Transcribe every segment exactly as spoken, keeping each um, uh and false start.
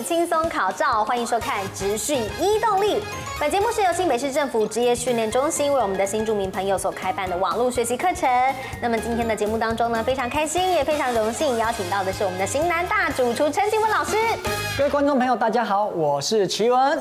轻松考照，欢迎收看《职训一动力》。本节目是由新北市政府职业训练中心为我们的新住民朋友所开办的网络学习课程。那么今天的节目当中呢，非常开心，也非常荣幸邀请到的是我们的型男大主厨陈启文老师。 各位观众朋友，大家好，我是启文。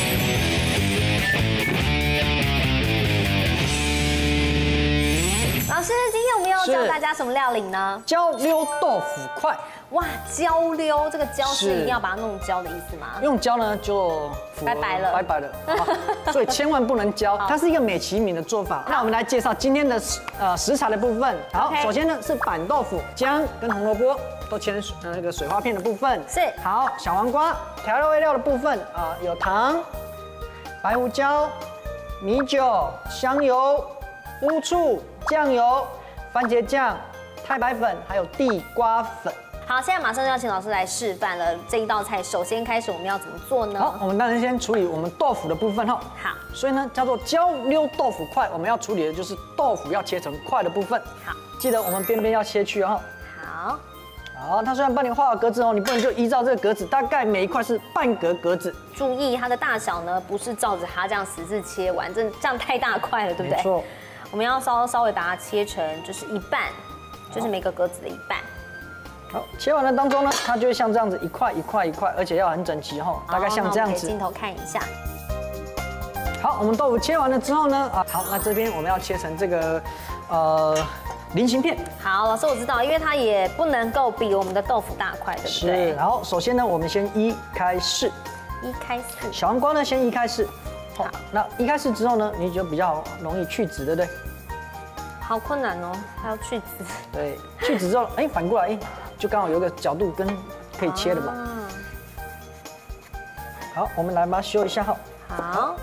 老师，今天我们要教大家什么料理呢？ 焦溜豆腐块。 哇，焦溜，这个焦是一定要把它弄焦的意思吗？ 用焦呢就拜拜了， 拜拜了。所以千万不能焦，它是一个美其名的做法。那我们来介绍今天的呃食材的部分。好，首先呢是板豆腐、姜跟红萝卜都切成呃那个水花片的部分。 是。好， 小黄瓜调料味料的部分啊有糖、白胡椒、米酒、香油、乌醋。 酱油、番茄酱、太白粉，还有地瓜粉。 好，现在马上就要请老师来示范了。这一道菜，首先开始我们要怎么做呢？ 好，我们当然先处理我们豆腐的部分哈。 好， 所以呢叫做焦溜豆腐块，我们要处理的就是豆腐要切成块的部分。 好， 记得我们边边要切去哦。 好。 好，它虽然帮你画好格子哦，你不能就依照这个格子，大概每一块是半格格子。 注意它的大小呢，不是照着它这样十字切完，这这样太大块了，对不对？ 没错。 我们要稍稍微把它切成就是一半，就是每个格子的一半。 好，切完了当中呢，它就会像这样子一块一块一块，而且要很整齐哈，大概像这样子。 镜头看一下。 好，我们豆腐切完了之后呢，啊，好，那这边我们要切成这个呃菱形片。好， 老师我知道，因为它也不能够比我们的豆腐大块，对不对？ 是。然后首先呢，我们先一开四。 一开四。小黄瓜呢，先一开四。 好，那一开始之后呢，你就比较容易去籽，对不对？ 好困难哦，还要去籽。对， 去籽之后，哎，反过来，哎，就刚好有个角度跟可以切的嘛。好，我们来把它修一下哈。好。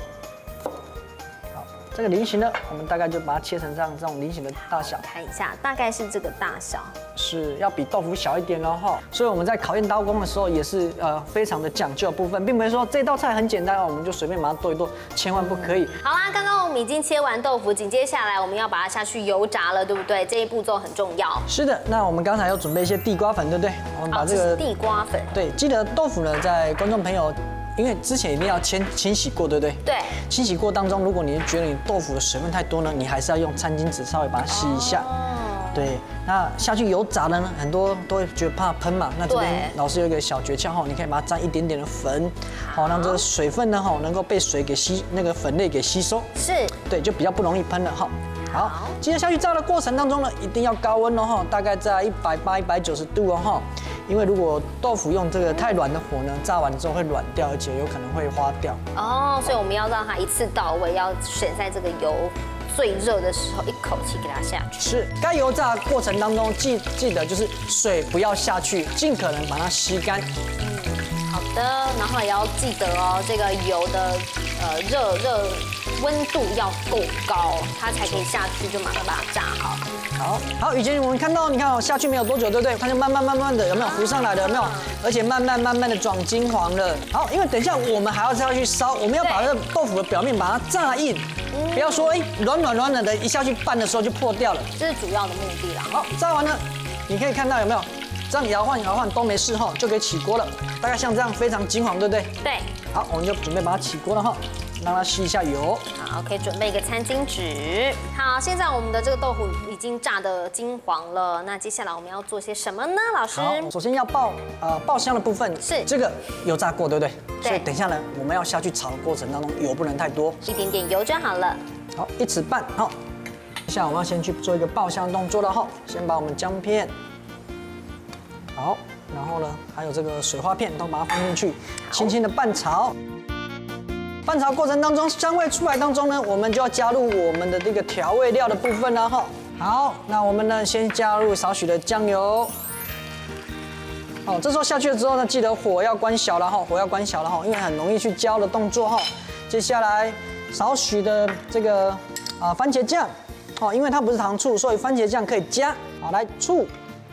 好，这个菱形呢，我们大概就把它切成这样这种菱形的大小。 看一下，大概是这个大小。 是要比豆腐小一点哦哈，所以我们在考验刀工的时候也是呃非常的讲究的部分，并不是说这道菜很简单哦，我们就随便把它剁一剁，千万不可以。 好啦，刚刚我们已经切完豆腐，紧接下来我们要把它下去油炸了，对不对？这一步骤很重要。 是的，那我们刚才有准备一些地瓜粉，对不对？我们把这个地瓜粉， 对，记得豆腐呢，在观众朋友。 因为之前一定要先清洗过，对不对？ 对。 清洗过当中，如果你觉得你豆腐的水分太多呢，你还是要用餐巾纸稍微把它吸一下。哦。对。那下去油炸的呢，很多都会觉得怕喷嘛。那这边老师有一个小诀窍哈，你可以把它沾一点点的粉，好让这个水分呢哈能够被水给吸，那个粉类给吸收。是。对，就比较不容易喷了哈。好。接着下去炸的过程当中呢，一定要高温哦哈，大概在一百八、一百九十度哦哈。 因为如果豆腐用这个太软的火呢，炸完之后会软掉，而且有可能会花掉。哦， 所以我们要让它一次到位，要选在这个油最热的时候，一口气给它下去。 是，该油炸过程当中记记得就是水不要下去，尽可能把它吸干。 嗯，好的，然后也要记得哦，这个油的呃热热温度要够高，它才可以下去就马上把它炸好。 好好，以前我们看到，你看哦，下去没有多久，对不对？它就慢慢慢慢的有没有浮上来了？有没有？而且慢慢慢慢的转金黄了。好，因为等一下我们还要再要去烧，我们要把这个豆腐的表面把它炸硬，不要说哎软软软软的，一下去拌的时候就破掉了。 这是主要的目的啦。 好，炸完了，你可以看到有没有？这样摇晃摇晃都没事哈，就可以起锅了。大概像这样非常金黄，对不对？对。好，我们就准备把它起锅了哈。 让它吸一下油。 好，可以准备一个餐巾纸。好，现在我们的这个豆腐已经炸得金黄了。那接下来我们要做些什么呢，老师？ 好，首先要爆呃爆香的部分是这个油炸过，对不对？对。所以等一下呢，我们要下去炒的过程当中，油不能太多， 一点点油就好了。 好，一匙半。好，接下来我们要先去做一个爆香的动作了哈。先把我们姜片，好，然后呢，还有这个水花片都把它放进去，轻轻的拌炒。 拌炒过程当中，香味出来当中呢，我们就要加入我们的这个调味料的部分了哈。好，那我们呢先加入少许的酱油。哦，这时候下去了之后呢，记得火要关小了哈，火要关小了哈，因为很容易去焦的动作哈。接下来少许的这个啊番茄酱，哦，因为它不是糖醋，所以番茄酱可以加。好，来醋、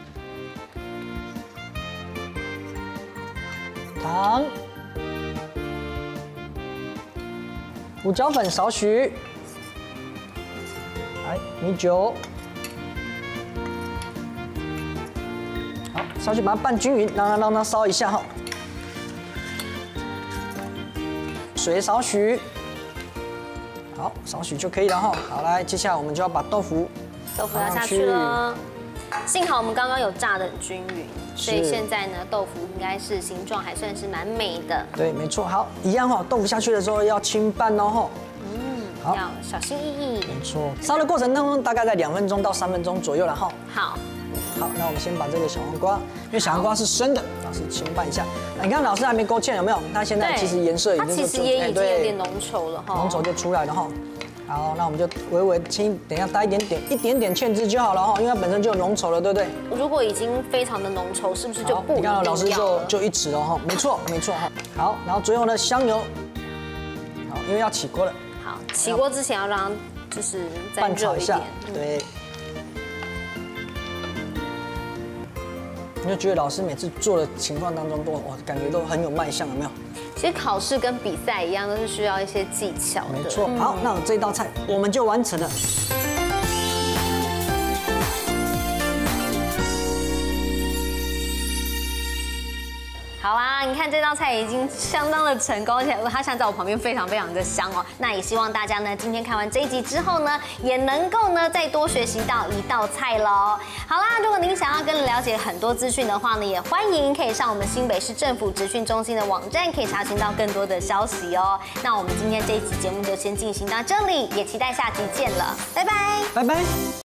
糖。 胡椒粉少许，来米酒，好，稍许把它拌均匀，让它让它烧一下哈。 水少许，好，少许就可以了哈。好，来，接下来我们就要把豆腐豆腐要下去了。幸好我们刚刚有炸得很均匀，所以现在呢，豆腐应该是形状还算是蛮美的。 对，没错。好，一样哈，豆腐下去的时候要轻拌哦哈。 嗯，要小心翼翼。 没错，烧的过程当中大概在两分钟到三分钟左右了哈。 好。 好，那我们先把这个小黄瓜，因为小黄瓜是生的，老师轻拌一下。你看老师还没勾芡有没有？它现在其实颜色已经它其实也已经有点浓稠了哈， 浓稠就出来了哈。好，那我们就微微轻，等一下搭一点点一点点芡汁就好了哈，因为它本身就有浓稠了，对不对？ 如果已经非常的浓稠，是不是就不一定要了？ 你看老师就就一匙了哈，没错没错哈。好，然后最后呢香油，好，因为要起锅了。 好，起锅之前要让它就是再拌炒一下，对。你就觉得老师每次做的情况当中都，哇，感觉都很有卖相，有没有？ 其实考试跟比赛一样，都是需要一些技巧的。 没错。好，那这道菜我们就完成了。 好啊，你看这道菜已经相当的成功，而且它现在在我旁边非常非常的香哦。那也希望大家呢，今天看完这一集之后呢，也能够呢再多学习到一道菜喽。好啦，如果您想要更了解很多资讯的话呢，也欢迎可以上我们新北市政府职训中心的网站，可以查询到更多的消息哦。那我们今天这一集节目就先进行到这里，也期待下集见了，拜拜， 拜拜。